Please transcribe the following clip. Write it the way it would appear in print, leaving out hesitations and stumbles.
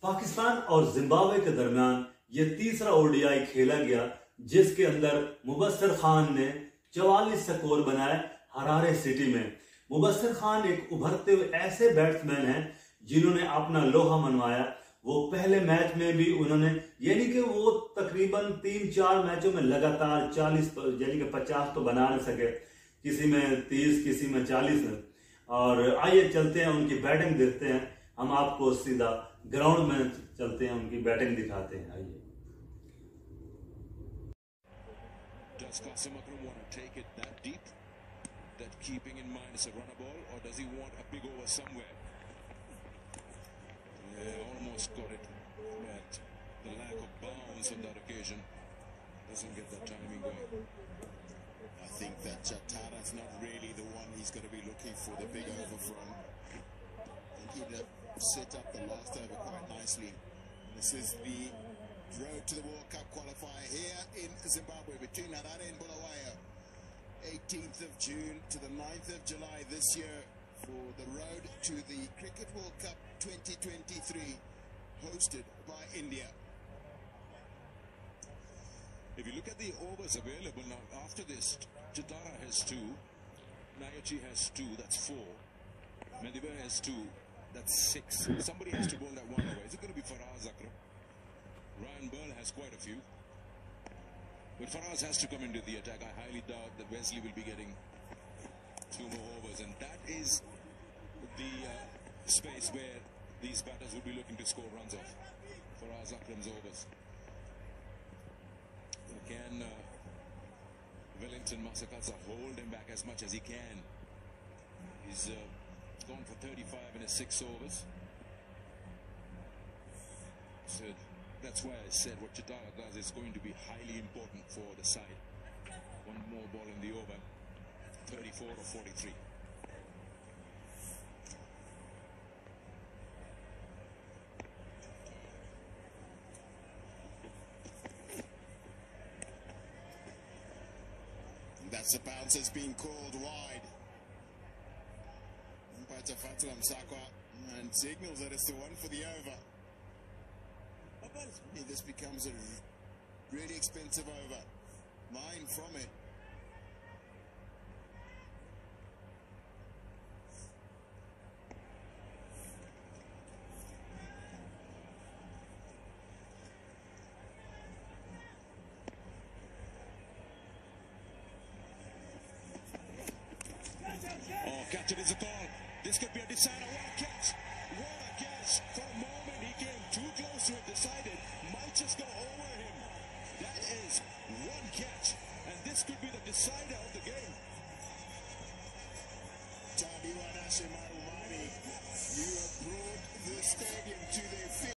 पाकिस्तान और जिम्बाब्वे के दरमियान ये तीसरा ओडीआई खेला गया, जिसके अंदर मुबस्सिर खान ने 44 स्कोर बनाए हरारे सिटी में। मुबस्सिर खान एक उभरते हुए ऐसे बैट्समैन हैं जिन्होंने अपना लोहा मनवाया। वो पहले मैच में भी उन्होंने यानी कि वो तकरीबन 3-4 मैचों में लगातार 40 यानी कि 50 तो बना नहीं सके, किसी में 30 किसी में 40। और आइए चलते हैं उनकी बैटिंग देखते हैं, हम आपको सीधा ग्राउंड में चलते हैं, उनकी बैटिंग दिखाते हैं। आइए। Does Qasim Akram want to take it that deep, that keeping in mind it's a runner ball, or does he want a big over somewhere? Yeah, almost got it, but the lack of bounce on that occasion doesn't get that timing going. I think that Chatara's not really the one he's going to be looking for the big over from. I think he'd have set up the last over quite nicely. This is the road to the World Cup qualifier here in Zimbabwe between Harare and Bulawayo. 18th of June to the 9th of July this year for the road to the Cricket World Cup 2023, hosted by India. If you look at the overs available now, after this, Chatara has 2, Nayachi has 2, that's 4, Mediva has 2, that's 6. Somebody has to bowl that one over. Is it going to be Qasim Akram? Ryan Burl has quite a few. But Faraz has to come into the attack. I highly doubt that Wesley will be getting 2 more overs. And that is the space where these batters would be looking to score runs off. Faraz Akram's overs. Can Wellington Masakasa hold him back as much as he can? He's gone for 35 in his 6 overs. So that's why I said what Chatara does is going to be highly important for the side. One more ball in the over, 34 or 43. That's a bounce that's been called wide. Umpire Fatula Msakwa and signals that it's the one for the over. This becomes a really expensive over. 9 from it. Oh, catch it is a call. This could be a decider. What a catch! What a catch!